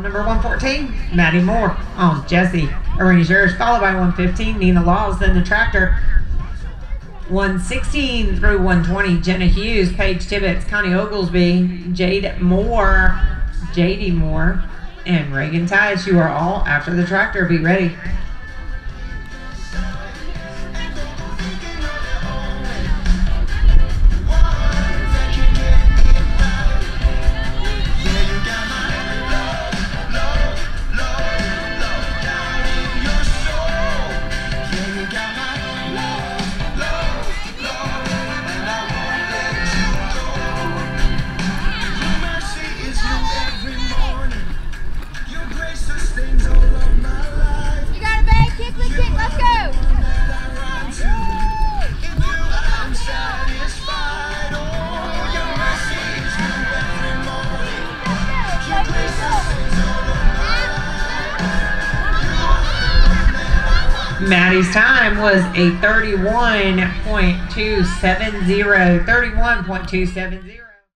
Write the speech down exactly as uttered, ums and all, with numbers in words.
number one fourteen, Maddie Moore on Jesse. Arena's yours, followed by one fifteen, Nina Laws, then the tractor. one sixteen through one twenty, Jenna Hughes, Paige Tibbetts, Connie Oglesby, Jade Moore, J D Moore, and Reagan Tice. You are all after the tractor. Be ready. Maddie's time was a thirty-one point two seven zero, thirty-one point two seven zero.